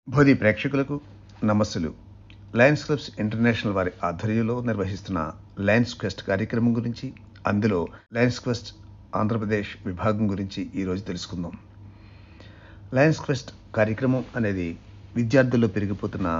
భోది ప్రేక్షకులకు నమస్సులు. Lions clubs international వారి ఆధ్వర్యంలో నిర్వహిస్తున్న లయన్స్ క్వెస్ట్ కార్యక్రమం గురించి, అందులో లయన్స్ క్వెస్ట్ ఆంధ్రప్రదేశ్ విభాగం గురించి ఈరోజు తెలుసుకుందాం. లయన్స్ క్వెస్ట్ కార్యక్రమం అనేది విద్యార్థుల్లో పెరిగిపోతున్న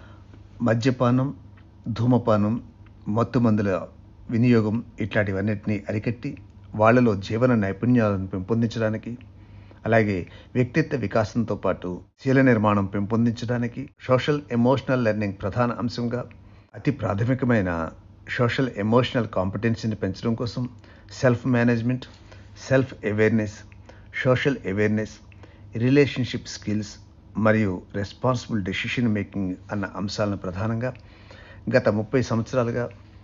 మద్యపానం, ధూమపానం, మత్తుమందుల వినియోగం ఇట్లాంటివన్నిటినీ అరికట్టి వాళ్లలో జీవన నైపుణ్యాలను పెంపొందించడానికి, అలాగే వ్యక్తిత్వ వికాసంతో పాటు శీల నిర్మాణం పెంపొందించడానికి సోషల్ ఎమోషనల్ లెర్నింగ్ ప్రధాన అంశంగా అతి ప్రాథమికమైన సోషల్ ఎమోషనల్ కాంపిటెన్సీని పెంచడం కోసం self management, self awareness, social awareness, relationship skills మరియు రెస్పాన్సిబుల్ డెసిషన్ మేకింగ్ అన్న అంశాలను ప్రధానంగా గత 30 సంవత్సరాలుగా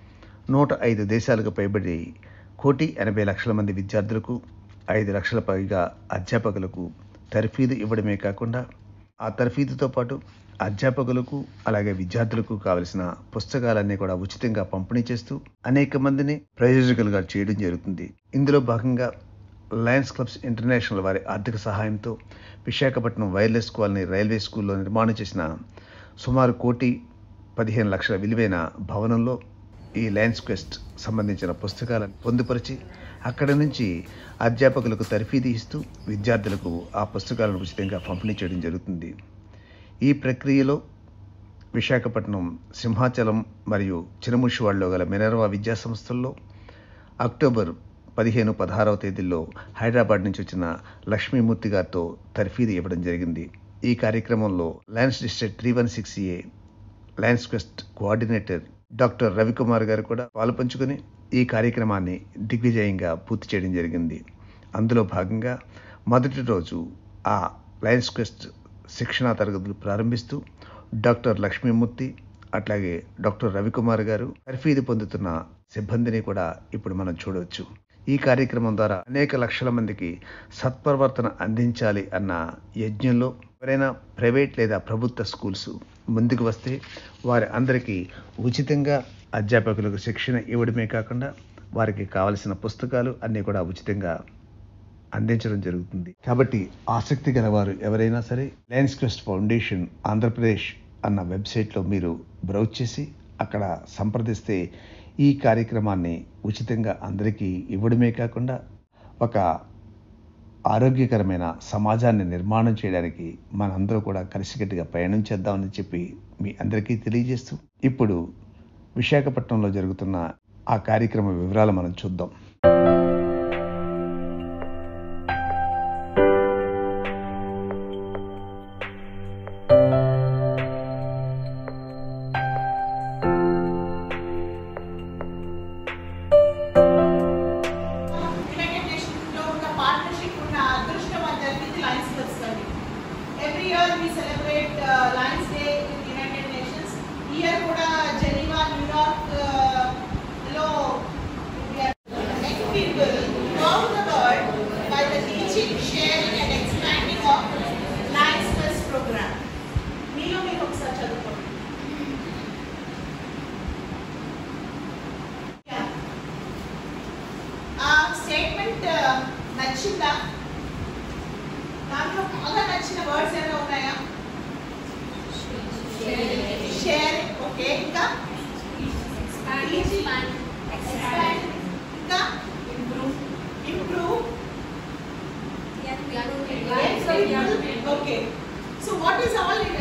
105 దేశాలకు పైబడి 1,80,00,000 మంది విద్యార్థులకు, 5 లక్షల పైగా అధ్యాపకులకు తర్ఫీదు ఇవ్వడమే కాకుండా ఆ తర్ఫీదుతో పాటు అధ్యాపకులకు అలాగే విద్యార్థులకు కావలసిన పుస్తకాలన్నీ కూడా ఉచితంగా పంపిణీ చేస్తూ అనేక మందిని ప్రయోజకులుగా చేయడం జరుగుతుంది. ఇందులో భాగంగా లయన్స్ క్లబ్స్ ఇంటర్నేషనల్ వారి ఆర్థిక సహాయంతో విశాఖపట్నం వైర్లెస్ కాలనీ రైల్వే స్కూల్లో నిర్మాణం చేసిన సుమారు 1,15,00,000 విలువైన భవనంలో ఈ లయన్స్ క్వెస్ట్ సంబంధించిన పుస్తకాలను పొందుపరిచి అక్కడి నుంచి అధ్యాపకులకు తర్ఫీదు ఇస్తూ విద్యార్థులకు ఆ పుస్తకాలను ఉచితంగా పంపిణీ చేయడం జరుగుతుంది. ఈ ప్రక్రియలో విశాఖపట్నం, సింహాచలం మరియు చినముషివాడలో గల మినర్వా విద్యా సంస్థల్లో అక్టోబర్ 15, 16వ తేదీల్లో హైదరాబాద్ నుంచి వచ్చిన లక్ష్మీమూర్తి గారితో తర్ఫీదు ఇవ్వడం జరిగింది. ఈ కార్యక్రమంలో lions district 316A lions quest coordinator doctor Ravikumar గారు కూడా పాలుపంచుకొని ఈ కార్యక్రమాన్ని దిగ్విజయంగా పూర్తి చేయడం జరిగింది. అందులో భాగంగా మొదటి రోజు ఆ లయన్స్ క్వెస్ట్ శిక్షణా తరగతులు ప్రారంభిస్తూ డాక్టర్ లక్ష్మీమూర్తి అట్లాగే డాక్టర్ రవికుమార్ గారు తర్ఫీదు పొందుతున్న సిబ్బందిని కూడా ఇప్పుడు మనం చూడవచ్చు. ఈ కార్యక్రమం ద్వారా అనేక లక్షల మందికి సత్ప్రవర్తన అందించాలి అన్న యజ్ఞంలో ఎవరైనా ప్రైవేట్ లేదా ప్రభుత్వ స్కూల్స్ ముందుకు వస్తే వారి అందరికీ ఉచితంగా అధ్యాపకులకు శిక్షణ ఇవ్వడమే కాకుండా వారికి కావలసిన పుస్తకాలు అన్నీ కూడా ఉచితంగా అందించడం జరుగుతుంది. కాబట్టి ఆసక్తి గలవారు ఎవరైనా సరే లయన్స్ క్వెస్ట్ ఫౌండేషన్ ఆంధ్రప్రదేశ్ అన్న వెబ్సైట్లో మీరు బ్రౌజ్ చేసి అక్కడ సంప్రదిస్తే ఈ కార్యక్రమాన్ని ఉచితంగా అందరికీ ఇవ్వడమే కాకుండా ఒక ఆరోగ్యకరమైన సమాజాన్ని నిర్మాణం చేయడానికి మనందరూ కూడా కలిసికట్టుగా ప్రయాణం చేద్దామని చెప్పి మీ అందరికీ తెలియజేస్తూ ఇప్పుడు విశాఖపట్నంలో జరుగుతున్న ఆ కార్యక్రమ వివరాలు మనం చూద్దాం. Every year we celebrate Lions Day in the United Nations. Here kuda Geneva, New York lo we are connecting people throughout the world by the teaching, sharing and expanding of Lions Quest program. Meelo meer oksaari chadukondi. Statement nachinda దాంట్లో బాగా నచ్చిన words ఏమైనా ఉన్నాయా? Share, okay, ఇంకా expand, ఇంకా improve, okay. So what is all